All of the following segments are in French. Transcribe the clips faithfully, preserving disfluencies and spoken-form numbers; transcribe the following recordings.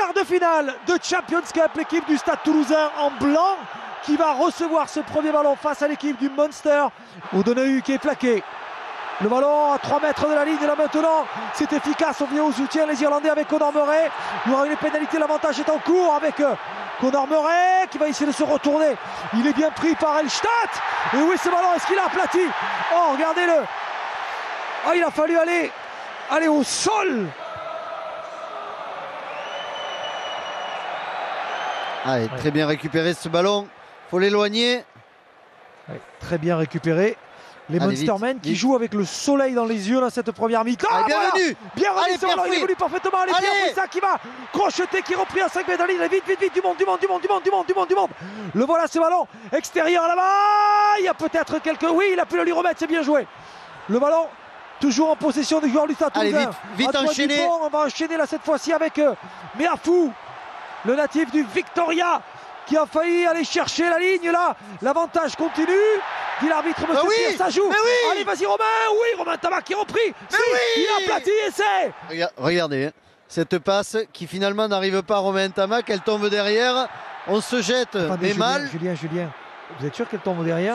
Quart de finale de Champions Cup, l'équipe du Stade Toulousain en blanc qui va recevoir ce premier ballon face à l'équipe du Munster. O'Donoghue qui est plaqué. Le ballon à trois mètres de la ligne, là maintenant, c'est efficace, on vient au soutien, les Irlandais avec Conor Murray. Il y aura une pénalité, l'avantage est en cours avec euh, Conor Murray qui va essayer de se retourner. Il est bien pris par Elstadt. Et oui, ce ballon, est-ce qu'il a aplati? Oh, regardez-le. Oh, il a fallu aller, aller au sol. Allez, ouais. Très bien récupéré ce ballon, faut l'éloigner. Ouais, très bien récupéré. Les Munstermen qui vite. jouent avec le soleil dans les yeux dans cette première mi-temps. Ah, bienvenue voilà. Bien remis, ce ballon, il évolue parfaitement. Allez, Allez. Pierre qui va crocheter, qui est repris à cinq mètres de la ligne. Vite, vite, vite, du monde, du monde, du monde, du monde, du monde, du monde, du monde. Le voilà, ce ballon extérieur là-bas. Il y a peut-être quelques... Oui, il a pu le lui remettre, c'est bien joué. Le ballon, toujours en possession du joueur du Stade Toulousain. Allez, vite, vite enchaîner. Dupont, on va enchaîner là cette fois-ci avec euh, Meafou, le natif du Victoria, qui a failli aller chercher la ligne là. L'avantage continue. Dit l'arbitre, monsieur oui, Pierre, ça joue. Oui. Allez, vas-y Romain. Oui, Romain Tamac qui est repris. Si, oui. Il a aplati et c'est. Regardez, hein, cette passe qui finalement n'arrive pas à Romain Tamac, elle tombe derrière. On se jette, Attendez, mais Julien, mal. Julien, Julien, vous êtes sûr qu'elle tombe derrière?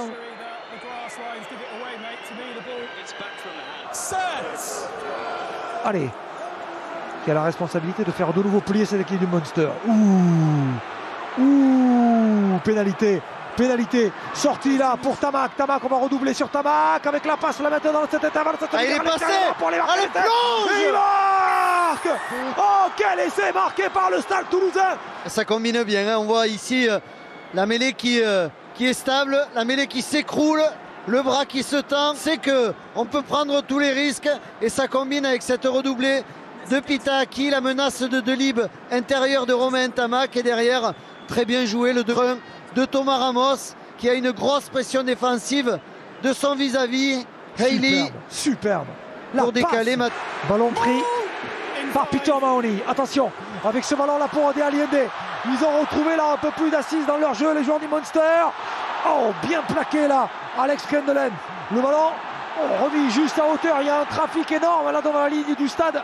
Allez, qui a la responsabilité de faire de nouveau plier cette équipe du Munster. Ouh, ouh, pénalité. Pénalité, sortie là pour Tamac. Tamac, on va redoubler sur Tamac avec la passe là maintenant dans cet intervalle. Ah, il est passé pour les Allez, plonge il marque. Oh, quel essai marqué par le Stade Toulousain. Ça combine bien, hein. On voit ici euh, la mêlée qui, euh, qui est stable, la mêlée qui s'écroule, le bras qui se tend. C'est que on peut prendre tous les risques et ça combine avec cette redoublée de Pitaki, la menace de Delib intérieur de Romain Tamac et derrière, très bien joué le deux un de Thomas Ramos qui a une grosse pression défensive de son vis-à-vis. Haley, superbe, pour décaler. Ma... Ballon pris par Peter Mahoney. Attention, avec ce ballon là pour Adé Allende. Ils ont retrouvé là un peu plus d'assises dans leur jeu, les joueurs du Munster. Oh, bien plaqué là, Alex Kendelen. Le ballon oh, remis juste à hauteur. Il y a un trafic énorme là devant la ligne du stade.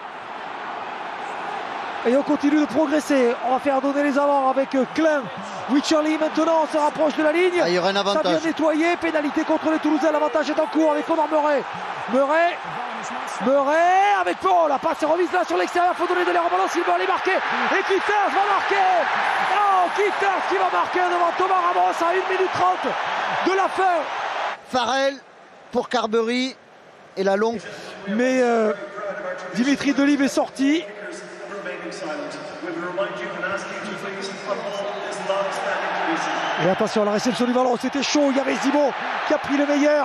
Et on continue de progresser. On va faire donner les avants avec Klein. Wycherley maintenant, on se rapproche de la ligne. Ah, il y aura un avantage. Ça vient nettoyer. Pénalité contre les Toulousains. L'avantage est en cours avec Conor Murray. Murray. Murray avec oh, la passe est remise là sur l'extérieur. Il faut donner de l'air au ballon. S'il veut aller marquer. Et Kitters va marquer. Oh, Kitters qui va marquer devant Thomas Ramos à une minute trente de la fin. Farrell pour Carbery. Et la longue. Mais euh, Dimitri Delib est sorti. Et attention à la réception du ballon, c'était chaud, il y avait Zimo qui a pris le meilleur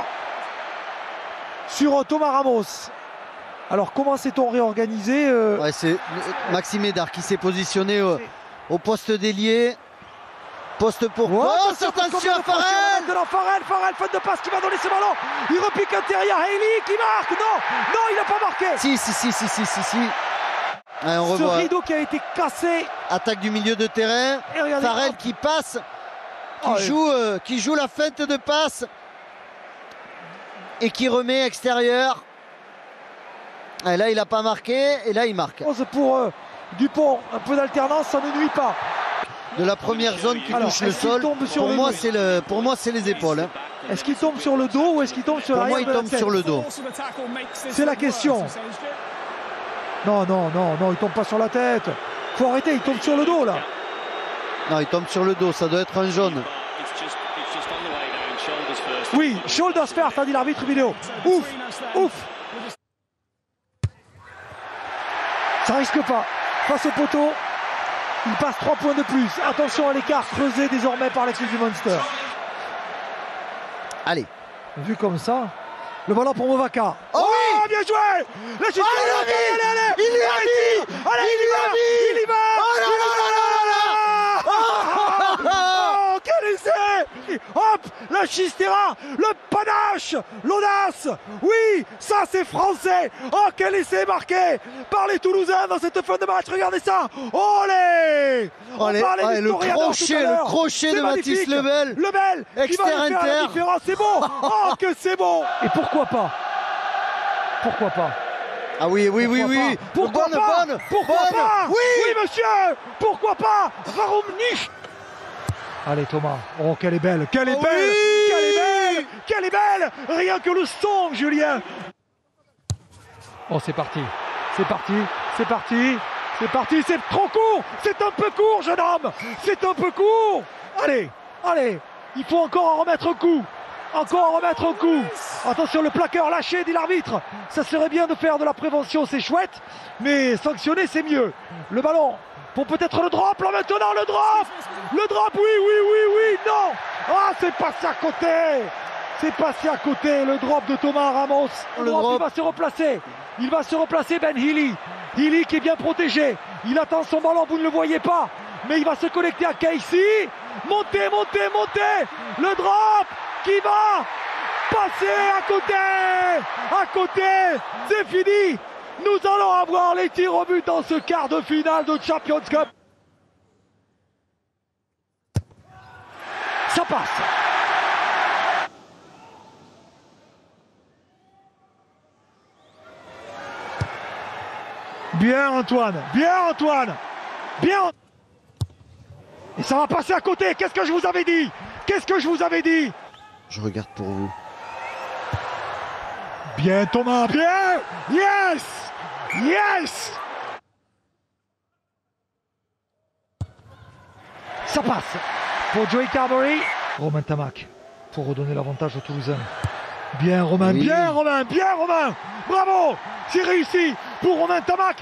sur Thomas Ramos. Alors comment s'est-on réorganisé euh... ouais, c'est Maxime Edard qui s'est positionné au, au poste d'ailier. Poste pour oh, oh, attention, attention à Farrell. Farrell, Farrell, faute de passe qui va donner ce ballon. Il repique intérieur, Haley qui marque. Non, non, il n'a pas marqué. Si, si, si, si, si, si, si. Ouais, on ce revoit. rideau qui a été cassé. Attaque du milieu de terrain. Farrell qui passe, qui, oh, joue, euh, qui joue la feinte de passe et qui remet extérieur. Et là, il n'a pas marqué et là, il marque. Pour euh, Dupont, un peu d'alternance, ça ne nuit pas. De la première zone qui Alors, touche le sol, pour moi, c'est le, pour moi, c'est les épaules. Hein. Est-ce qu'il tombe sur le dos ou est-ce qu'il tombe sur l'arrière? Pour moi, il tombe sur le dos. C'est la question. Non, non, non, non, il tombe pas sur la tête. Faut arrêter, il tombe sur le dos là. Non, il tombe sur le dos, ça doit être un jaune. Oui, shoulders first, a dit l'arbitre vidéo. Ouf, ouf. Ça risque pas. Face au poteau, il passe trois points de plus. Attention à l'écart creusé désormais par l'équipe du Munster. Allez. Vu comme ça, le ballon pour Movaka. Oh, oh oui, bien joué. La chute, oh, allez, allez, allez, allez. Il y a mis. Allez, il y va, il y va. Oh là là là là là. Oh, quel essai. Hop, la chistera, le panache, l'audace. Oui, ça c'est français. Oh, quel essai marqué par les Toulousains dans cette fin de match. Regardez ça. Olé. On Allez, allez, le crochet, le crochet de Mathis Lebel. Lebel, exter-inter. C'est bon. Oh, que c'est bon. Et pourquoi pas? Pourquoi pas? Ah oui, oui, oui, Pourquoi oui. pas Pourquoi bonne, pas bonne, Pourquoi bonne. pas Oui, oui, monsieur. Pourquoi pas Varumnich. Allez Thomas. Oh, qu'elle est belle. Quelle est Oh belle oui. Quelle est belle Quelle est belle Rien que le son, Julien. Oh, c'est parti. C'est parti. C'est parti. C'est parti. C'est trop court. C'est un peu court, jeune homme. C'est un peu court. Allez, allez. Il faut encore en remettre un coup. Encore en remettre un coup. Attention, le plaqueur lâché, dit l'arbitre. Ça serait bien de faire de la prévention, c'est chouette. Mais sanctionner, c'est mieux. Le ballon pour peut-être le drop. Là maintenant, le drop. Le drop, oui, oui, oui, oui. Non. Ah, c'est passé à côté. C'est passé à côté. Le drop de Thomas Ramos. Le, le drop, drop, il va se replacer. Il va se replacer, Ben Healy. Healy qui est bien protégé. Il attend son ballon, vous ne le voyez pas. Mais il va se connecter à Casey. Montez, montez, montez. Le drop qui va passer à côté. À côté. C'est fini. Nous allons avoir les tirs au but dans ce quart de finale de Champions Cup. Ça passe. Bien Antoine, bien Antoine, bien. Et ça va passer à côté. Qu'est-ce que je vous avais dit? Qu'est-ce que je vous avais dit? Je regarde pour vous. Bien Thomas, bien. Yes, yes. Ça passe pour Joey Carberry. Romain Tamac pour redonner l'avantage aux Toulousains. Bien Romain, oui. bien Romain, bien Romain. Bravo, c'est réussi pour Romain Tamac.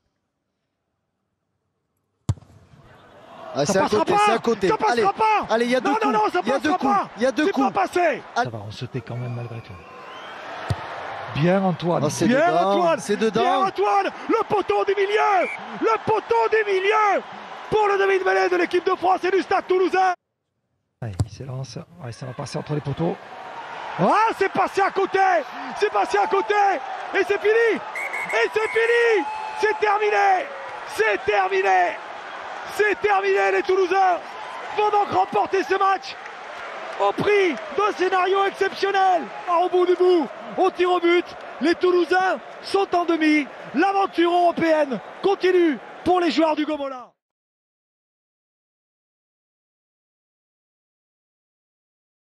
Ah, ça passera côté, pas, à côté. Ça passera allez, pas. Allez, il y a deux non, coups. Non, non, ça il y a deux coups. Pas. Il y a deux coups. C'est pas passé. Ah. Ça va, on se tait quand même malgré tout. Bien Antoine. Oh, bien dedans. Antoine. C'est dedans. Bien Antoine. Le poteau du milieu. Le poteau du milieu. Pour le demi-mêlée de l'équipe de France et du Stade Toulousain. Allez, il s'élance. Ouais, ça va passer entre les poteaux. Ah, c'est passé à côté. C'est passé à côté. Et c'est fini. Et c'est fini. C'est terminé. C'est terminé. C'est terminé, les Toulousains vont donc remporter ce match au prix d'un scénario exceptionnel. Au bout du bout, au tir au but, les Toulousains sont en demi. L'aventure européenne continue pour les joueurs du Gomona.